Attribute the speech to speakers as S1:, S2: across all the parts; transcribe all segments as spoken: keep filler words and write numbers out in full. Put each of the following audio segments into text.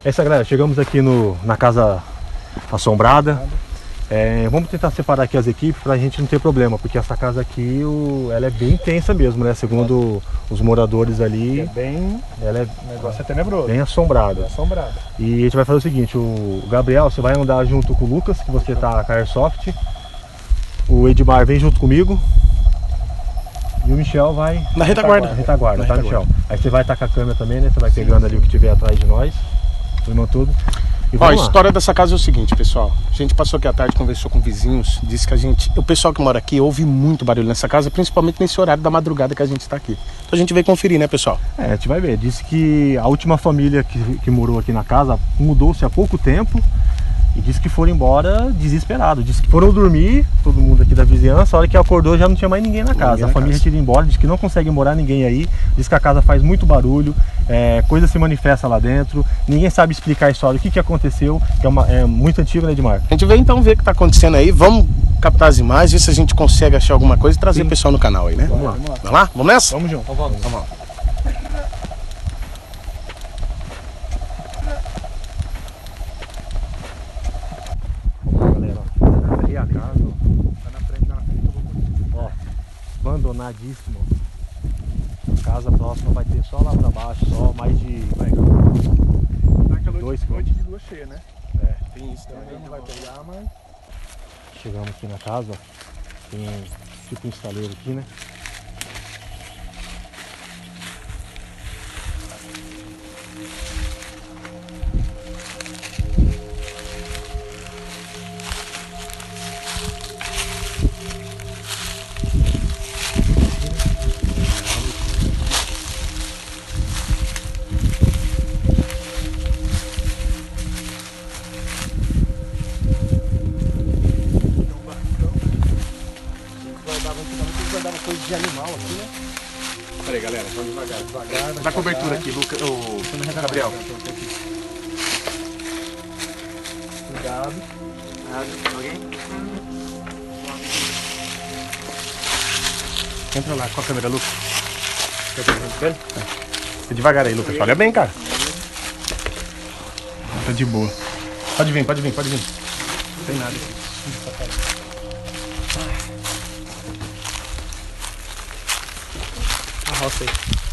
S1: É isso aí, galera. Chegamos aqui no, na casa assombrada. É, vamos tentar separar aqui as equipes pra gente não ter problema, porque essa casa aqui, o, ela é bem tensa mesmo, né? Segundo os moradores ali.
S2: É bem...
S1: Ela é,
S2: o negócio é tenebroso.
S1: Bem assombrada.
S2: É assombrada.
S1: E a gente vai fazer o seguinte, o Gabriel, você vai andar junto com o Lucas, que você tá com a Airsoft. O Edmar vem junto comigo. E o Michel vai...
S2: Na retaguarda.
S1: Na retaguarda,
S2: Na
S1: tá,
S2: retaguarda.
S1: Michel? Aí você vai estar com a câmera também, né? Você vai pegando ali o que tiver atrás de nós. Filmando tudo. E
S2: Ó, a
S1: lá.
S2: história dessa casa é o seguinte, pessoal. A gente passou aqui à tarde, conversou com vizinhos, disse que a gente... O pessoal que mora aqui ouve muito barulho nessa casa, principalmente nesse horário da madrugada que a gente tá aqui. Então a gente veio conferir, né, pessoal?
S1: É, a gente vai ver. Disse que a última família que, que morou aqui na casa mudou-se há pouco tempo. E disse que foram embora desesperado. Disse que foram dormir, todo mundo aqui da vizinhança. A hora que acordou já não tinha mais ninguém na casa.
S2: Ninguém
S1: a
S2: na
S1: família
S2: casa.
S1: tinha ido embora, disse que não consegue morar ninguém aí. Diz que a casa faz muito barulho, é, coisa se manifesta lá dentro. Ninguém sabe explicar a história, o que, que aconteceu. Que é, uma, é muito antigo, né, Edmar?
S2: A gente veio então ver o que tá acontecendo aí. Vamos captar as imagens, ver se a gente consegue achar alguma coisa e trazer o pessoal no canal aí, né?
S1: Vamos lá.
S2: Vamos lá? Vamos nessa?
S1: Vamos junto.
S2: Vamos, vamos lá.
S1: Galera, ó, ali a casa, ó. Tá na frente, tá na frente, eu vou continuar. Ó, abandonadíssimo. A casa próxima vai ter só lá pra baixo, só mais de... Vai, dois
S2: noite de lua cheia, né?
S1: É.
S2: Tem isso também.
S1: Não vai pegar, mas... Chegamos aqui na casa, ó. Tem tipo um estaleiro aqui, né?
S2: Coisa de animal aqui, né? Pera aí, galera, vamos devagar, devagar. Dá cobertura aqui, Lucas, o Gabriel.
S1: Cuidado.
S2: Alguém? Entra lá com a câmera, Lucas. Fica devagar aí, Lucas. Olha bem, cara. Tá de boa. Pode vir, pode vir, pode vir. Não tem nada aqui. A roça aí.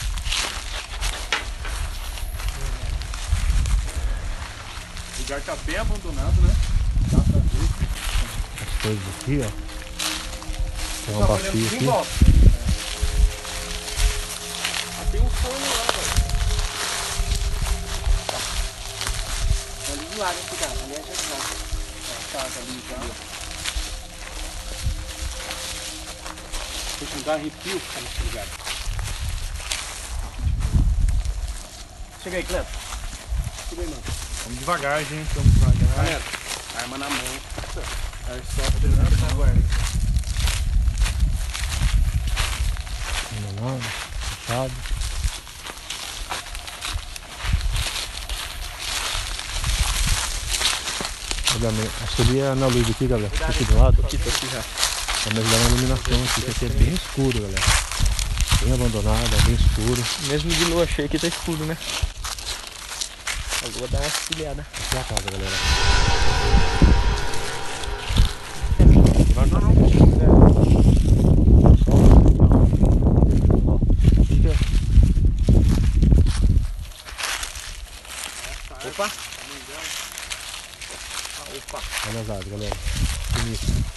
S2: O lugar tá bem abandonado, né? Dá pra ver.
S1: As coisas aqui, ó. Tem uma
S2: Tá
S1: bacia
S2: olhando
S1: aqui.
S2: em volta. Ah, tem um forno lá, velho. Ali do lado, cuidado. Ali é a janela. A casa ali já. Deixa eu dar arrepio, cara, nesse lugar. Chega aí, Cleto. Chega aí, mano.
S1: Vamos devagar, gente. Vamos devagar.
S2: Galera, arma na mão. Airsoft dentro da guarda.
S1: Não, não, fechado. Olha, acho que ali é na luz aqui, galera. Aqui do lado.
S2: Aqui, tô aqui já.
S1: Tá me ajudando a iluminação aqui, que aqui é bem escuro, galera. Bem abandonado, é bem escuro.
S3: Mesmo de lua cheia aqui tá escuro, né? A lua dá uma auxiliada.
S1: Aqui é a casa, galera.
S2: Não, não, não.
S1: Ó, fica.
S2: Opa.
S1: Opa. Olha as árvores, galera. Bonito.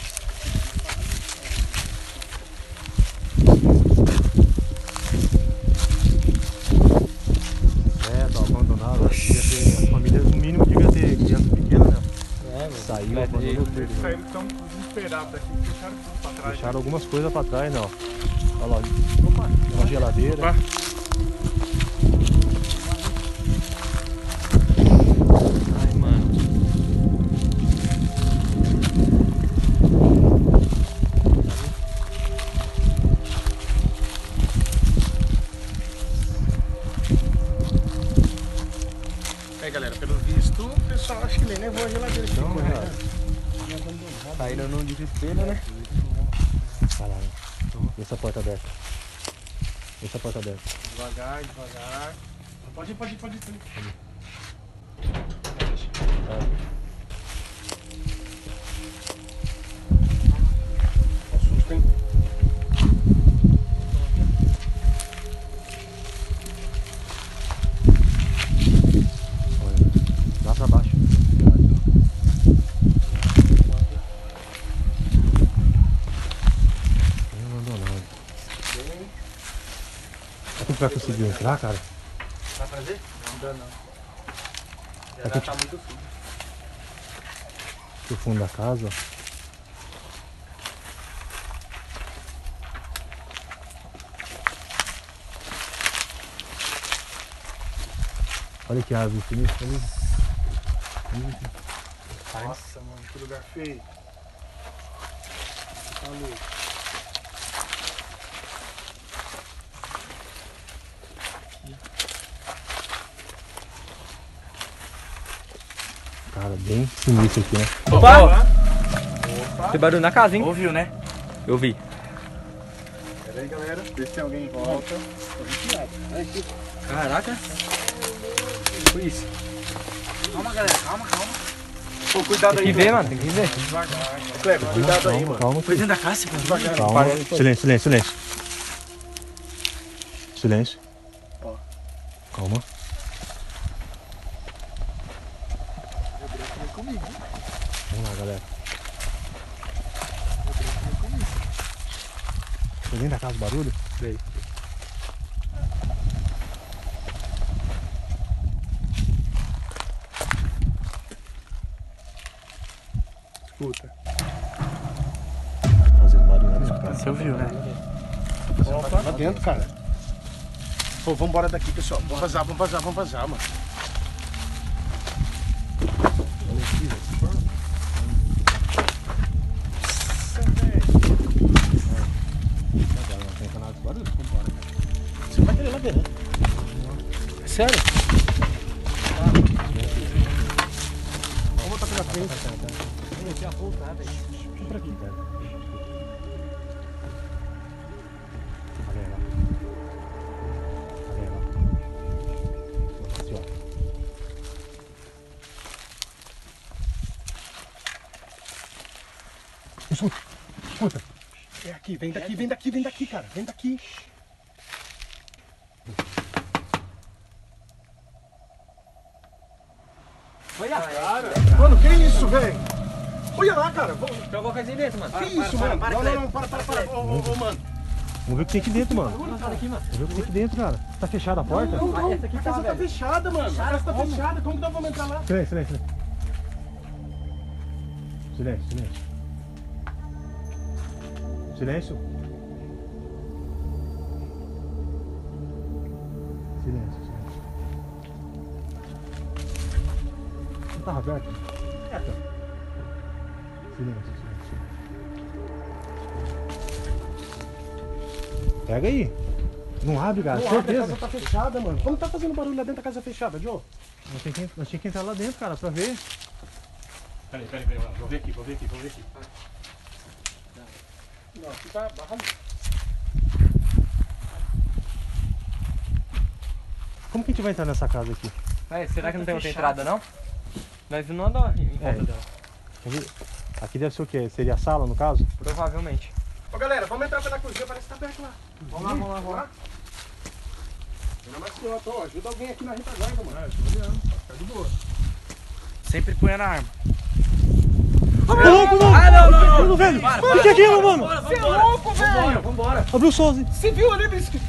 S1: É, tá abandonado. Devia ter, a família, no mínimo, devia ter criança pequena, né?
S3: É, mano.
S1: Saiu,
S3: Vai
S1: abandonou
S3: ter-
S1: tudo.
S2: Saíram tão desesperados daqui, deixaram tudo pra trás.
S1: Deixaram algumas coisas pra trás, né? Ó. Olha lá,
S2: Opa.
S1: uma geladeira.
S2: Opa.
S3: Ai, mano.
S2: Aí, galera, pelo visto, o pessoal acho que nem levou a geladeira aqui.
S1: Então,
S2: né?
S1: é.
S3: Saíram no desespero, né?
S1: Vai lá, né? Deixa a porta aberta. Deixa a porta aberta.
S2: Devagar, devagar. Pode ir, pode ir, pode ir. Susto, hein?
S1: Lá pra baixo. Bem abandonado. Será que vai conseguir entrar, cara?
S3: Vai fazer? Não dá não. Já
S1: Aqui,
S3: tá muito fundo.
S1: Aqui o fundo da casa. Olha que árvore sinistra ali.
S2: Nossa, mano, que lugar feio. Tá louco.
S1: Cara, bem sinistro aqui, né?
S3: Opa!
S2: Opa!
S3: Tem barulho na casa, hein?
S4: Ouviu, né?
S3: Eu vi.
S2: Pera aí, galera. Vê se tem alguém em volta.
S3: Caraca.
S4: Por isso. Calma, galera. Calma, calma.
S2: Pô, cuidado
S3: Tem que
S2: aí.
S3: ver, mano. Tem que ver.
S2: Cleber, cuidado aí,
S1: Calma,
S2: mano.
S1: calma,
S4: Foi dentro da casa, mano.
S2: Devagar.
S1: calma. Silêncio, silêncio, silêncio. Silêncio.
S2: Ó.
S1: Calma. Vamos lá, galera. Foi dentro da casa o barulho?
S3: Veio.
S2: Escuta.
S1: Fazendo barulho lá dentro, cara.
S4: Você ouviu, né?
S2: Opa, lá dentro, cara. Pô, vambora daqui, pessoal. Vamos vazar, vamos vazar, vamos vazar, mano.
S1: Agora não tem canal de barulho? Vambora, cara.
S2: Você vai querer lá dentro.
S3: Sério?
S2: Vamos botar pela frente.
S3: Eu tinha voltado, velho.
S1: Vem pra aqui, cara. Olha aí, ó. Olha aí, ó. Assim, ó.
S2: Escuta, escuta. É aqui, vem daqui, vem daqui, vem daqui, cara. Vem daqui.
S3: Olha, cara.
S2: Mano, que isso, velho? Olha lá, cara. Vamos-
S3: Tem alguma coisa aí dentro, mano.
S2: Que isso, mano? Não, não, não, para, para, para. Ô, ô, ô, mano.
S1: Vamos ver o que tem aqui dentro, mano.
S3: Vamos aqui, mano.
S1: Vamos ver o que tem aqui dentro, cara. Tá fechada a porta?
S2: Não, não,
S3: essa aqui
S2: a
S3: tá,
S2: casa tá
S3: velho.
S2: fechada, mano. A casa tá fechada. Como que nós vamos entrar lá?
S1: Silêncio, silêncio, silêncio. Silêncio, silêncio. Silêncio. Silêncio, silêncio. Não tava aberto? É, silêncio, silêncio. Pega aí. Não abre, cara.
S2: Não abre, a
S1: Certeza.
S2: casa tá fechada, mano. Como tá fazendo barulho lá dentro da casa fechada, Joe?
S1: Nós tinha que, nós tinha que entrar lá dentro, cara, pra ver.
S2: Peraí, peraí, peraí. Vou ver aqui, vou ver aqui, vou ver aqui. Não, aqui tá barrado.
S1: Como que a gente vai entrar nessa casa aqui?
S3: Aí, será que não tem outra entrada, não? Nós não andamos em volta
S1: É.
S3: dela.
S1: Aqui, aqui deve ser o quê? Seria a sala, no caso?
S3: Provavelmente.
S2: Ô, galera, vamos entrar pela cozinha, parece que tá perto lá.
S3: Vamos lá, vamos lá, vamos lá.
S2: Dona Marciota, ó, ajuda alguém aqui na retaguarda, mano. É, eu tô olhando, tá de boa.
S4: Sempre põe na arma.
S1: Ô, louco, mano!
S3: Ah, não, não, não.
S1: Mano, velho!
S3: Para,
S1: O que é aquilo, mano?
S3: Você é louco, velho! Vambora, vambora.
S1: Abriu o sol, assim.
S2: Você viu ali, bicho?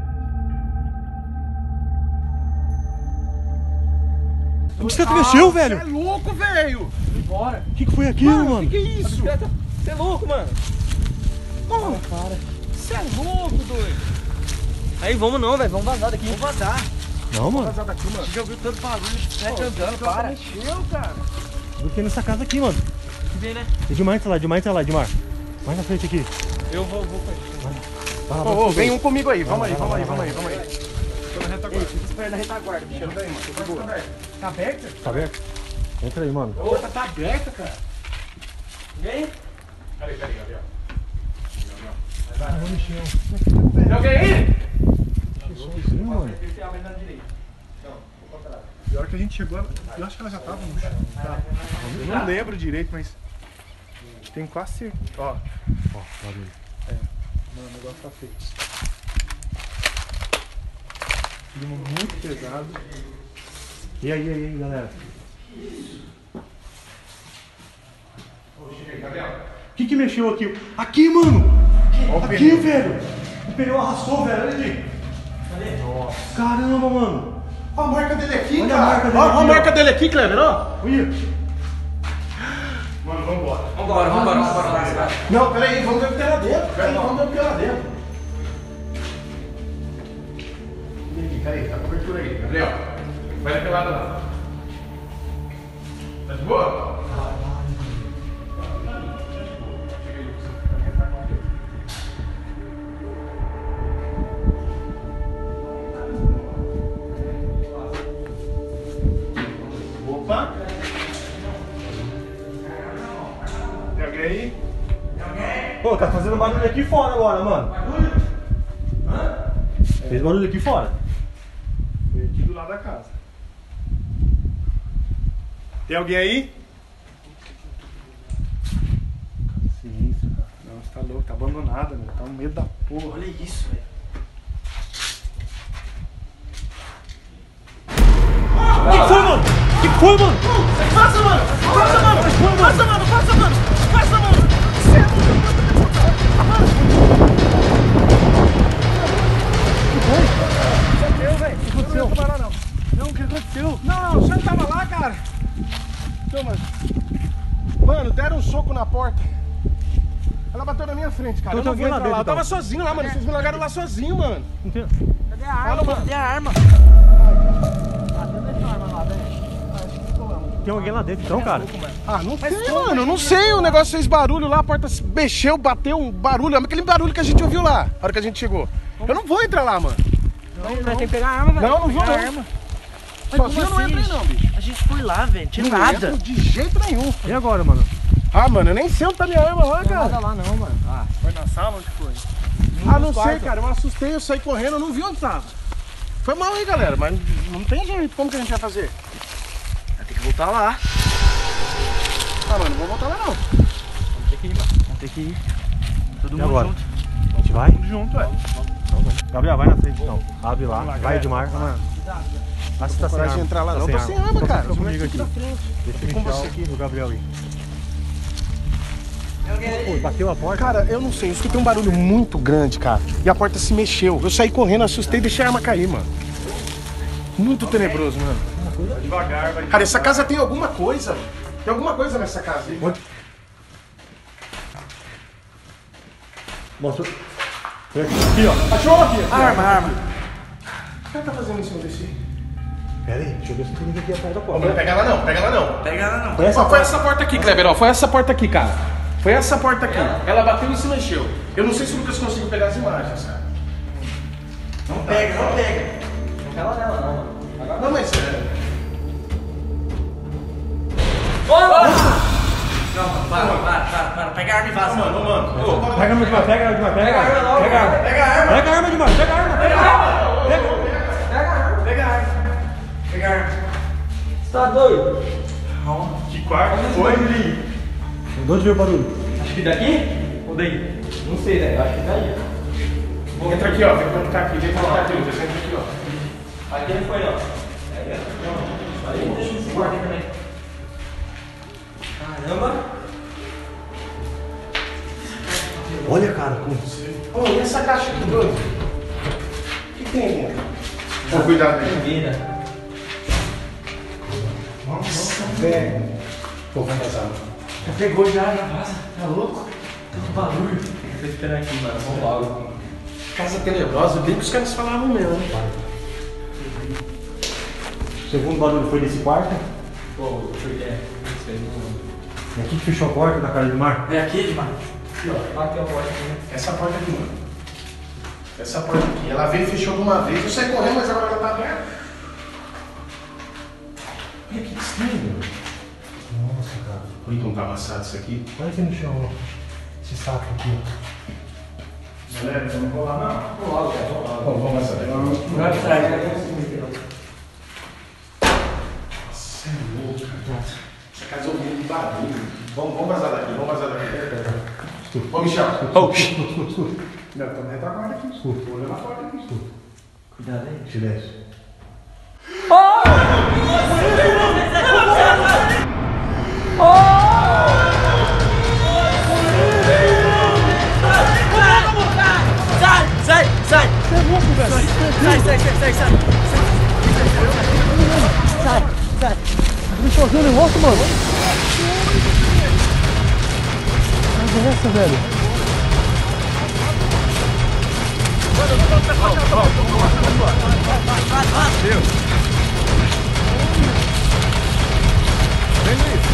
S1: A bicicleta mexeu, velho!
S2: Você é louco, velho!
S3: Vambora.
S1: O que, que foi aquilo, mano?
S2: Que que é isso?
S3: Você é louco, mano.
S2: Mano,
S1: Cara.
S3: Você é louco, doido. Aí, vamos não, velho. Vamos vazar daqui.
S4: Vou vazar.
S1: Não, mano.
S2: vazar daqui, mano.
S4: Já ouviu tanto barulho. Sete
S2: Pô,
S4: andando,
S2: ela
S4: para.
S2: mexeu, cara.
S1: Do que nessa casa aqui, mano.
S3: Que vem, né?
S1: Edmar, entra lá, Edmar, entra lá, Edmar. Mais na frente aqui.
S3: Eu vou, vou com ele.
S1: Vai lá,
S2: Ô,
S1: vai
S2: ô,
S1: lá.
S2: vem um comigo aí. Vamos aí,
S1: Vai lá,
S2: vamos aí,
S1: vai
S2: vamos
S1: lá,
S2: aí, vamos aí. Tô na retaguarda.
S4: Fica esperando na retaguarda, bicho.
S2: Ajuda aí, mano. Tá de boa.
S4: Tá aberta?
S1: Tá aberto? Entra aí, mano.
S2: A porta tá aberta, cara.
S3: Vem.
S2: Peraí, peraí, Gabriel.
S1: Ah, vou mexer, ó.
S2: Tem alguém aí?
S1: Mexer sozinho, mano.
S3: Esse é a na direita.
S2: Pior que que a gente chegou, eu acho que ela já tava no chão. Tá? Eu não lembro direito, mas tenho quase certeza. Ó,
S1: Ó, barulho.
S2: é, mano, o negócio tá feio. Clima muito pesado.
S1: E aí, e aí, e aí, galera?
S2: O que que mexeu aqui? Aqui, mano! Aqui, velho! O pneu arrastou, velho, olha ali. Nossa. Caramba, mano! Olha a marca dele aqui,
S1: Olha
S2: cara!
S1: a marca dele
S2: Olha
S1: aqui,
S2: a
S1: ó.
S2: marca dele aqui, Kleber, ó! Olha! Mano, vambora.
S3: Vambora, vambora, vambora, vambora.
S2: Não, peraí, vamos ver o que tem lá dentro. Peraí, vamos ver o que tem lá dentro. Peraí, tá a cobertura aí. Gabriel, vai daquele lado lá. Tá de boa? Opa! Tem alguém aí?
S1: Pô, tá fazendo barulho aqui fora agora, mano.
S2: Barulho? Hã?
S1: Fez barulho aqui fora.
S2: Foi aqui do lado da casa. Tem alguém aí?
S1: Sinistro, cara.
S2: Não, você tá louco, tá abandonada, meu. Tá um medo da porra.
S3: Olha isso, velho.
S1: O que foi, mano? O que foi, mano?
S2: Passa, mano! Passa, mano! Passa, mano! Passa, mano! Passa, mano! Você é louco, velho! O que aconteceu? Não, não, não. Não, o que aconteceu? Não, não, você não tava lá, cara. Então, mano. Mano, deram um soco na porta. Ela bateu na minha frente, cara.
S1: Então
S2: Eu não
S1: tem
S2: vou
S1: alguém lá
S2: entrar lá.
S1: dentro,
S2: Eu tava
S1: então.
S2: sozinho lá, mano. Vocês me largaram lá sozinho, mano.
S1: Não tem...
S3: Cadê a arma,
S2: Fala,
S3: mano?
S2: mano.
S3: Cadê a arma? Ah, tem essa arma lá, velho.
S1: Tem alguém lá dentro então, cara?
S2: Ah, não sei, mano, eu não sei. O negócio fez barulho lá, a porta se mexeu, bateu um barulho. Aquele barulho que a gente ouviu lá, na hora que a gente chegou. Eu não vou entrar lá, mano.
S3: Não, não. Tem que pegar a arma, velho.
S2: Não, não vou,
S3: Pegar
S2: não.
S3: a arma.
S2: Sozinho eu não
S3: assim?
S2: entro aí, não, bicho.
S3: A gente foi lá, velho. Tinha
S2: Não
S3: nada.
S2: entro de jeito nenhum.
S1: E agora, mano?
S2: Ah, mano, eu nem sei onde tá minha arma lá,
S3: Não tem nada
S2: cara.
S3: lá, não, mano. Ah,
S2: Foi na sala onde foi?
S3: um
S2: Ah, não
S3: dos
S2: sei,
S3: quartos.
S2: cara. Eu assustei, eu saí correndo, eu não vi onde tava. Foi mal aí, galera, mas não tem jeito. Como que a gente vai fazer?
S3: Vai ter que voltar lá.
S2: Ah, mano, não vou voltar lá, não.
S3: Vamos ter que ir, mano. Vamos ter que ir. Todo
S1: E
S3: mundo
S1: agora?
S3: junto.
S1: A gente vai?
S2: Tudo junto, é.
S1: Gabriel, vai na frente então. Abre lá,
S2: Vamos lá,
S1: vai
S2: galera.
S1: Edmar.
S2: Mano,
S1: Ah, você
S2: tô
S1: tá
S2: com
S1: sem
S2: coragem
S1: arma.
S2: de entrar lá,
S1: Tá
S2: não. Tô sem arma,
S1: Então
S2: cara.
S1: Fica
S2: Os
S1: comigo
S2: moleques
S1: aqui.
S2: aqui na frente.
S1: Deixa eu
S2: com
S1: enfiar
S2: você
S1: o-
S2: aqui.
S1: o Gabriel aí. Pô, bateu a porta?
S2: Cara, eu não sei, eu escutei um barulho muito grande, cara. E a porta se mexeu. Eu saí correndo, assustei e deixei a arma cair, mano. Muito tenebroso, mano.
S4: Devagar, vai.
S2: Cara, essa casa tem alguma coisa. Mano. Tem alguma coisa nessa casa aí.
S1: Onde? Mostra. Aqui, ó.
S2: Achou aqui?
S3: Arma, arma.
S2: O que ela tá fazendo em cima desse?
S1: Pera aí, deixa eu ver se tem ninguém aqui atrás da
S2: Não
S1: porta.
S2: pega ela não, pega ela não.
S3: Pega ela não.
S1: Foi essa
S2: Ó, foi
S1: porta.
S2: essa porta aqui, Kleber, ó. Foi essa porta aqui, cara. Foi essa porta aqui. Ela bateu e se mexeu. Eu não sei se o Lucas conseguiu pegar as imagens, cara.
S3: Não pega, não pega. Não pega nela, não, mano.
S2: Não, mas é.
S3: Calma, para, para, para, para. Pega a arma e vaza.
S2: Mano, mano.
S1: Pega a arma de mar, pega a arma de mar, pega a arma. Pega a arma.
S3: Pega a arma.
S1: Pega a arma de mar, pega a arma, pega a arma. Pega.
S3: Pega a arma. Pega a arma. Pega a arma. Você tá doido?
S4: Que quarto foi?
S1: De onde veio o barulho?
S3: Acho que daqui? Ou daí? Não sei, velho. Acho que daí.
S2: Entra aqui, ó. Vem como tá aqui, vem como tá aqui. Você entra aqui, ó.
S3: Aqui ele foi, ó. Pega. Não. Aí deixa esse quarto aí também. Caramba.
S1: Olha, cara, como...
S2: Ô, e essa caixa aqui, doido? O que tem dentro? Ô, cuidado aí.
S3: Vida.
S2: Nossa, velho. Pô, vai vazar.
S3: Já pegou já, já vaza. Tá louco? Tanto barulho. Eu tô esperando aqui, mano. Vamos logo.
S2: Casa tenebrosa, bem que os caras falavam mesmo, né?
S1: O segundo barulho foi desse quarto.
S3: Pô, deixa eu ver.
S1: E aqui que fechou a porta da casa de mar.
S3: É aqui, Edmar? Aqui, ó. Aqui é o porta aqui, né?
S2: Essa porta aqui, mano. Essa porta aqui. Ela veio e fechou de uma vez. Eu saí correndo, mas agora ela tá aberta. Olha que estranho.
S1: Nossa, cara.
S2: Olha como tá amassado isso aqui.
S1: Olha aqui no chão, ó. Esse saco aqui.
S2: Galera, eu não vou lá, não.
S3: Vamos logo, velho. Vamos logo.
S2: Bom, vamos essa daqui.
S3: Vai atrás, né?
S2: Essa casa ouvindo muito barulho. Vamos, vamos vazar daqui, vamos vazar daqui. Ô, Michel.
S3: Oh,
S2: Não, estamos retaguarda aqui. Vou olhar na porta aqui.
S3: cuidado aí.
S2: Silêncio.
S3: Sai, sai, sai!
S1: Você é louco, velho.
S3: Sai, sai, sai, sai, sai! Sai, sai!
S1: Me sozinho em volta, mano. Que é essa, velho?
S2: Vem, Luiz.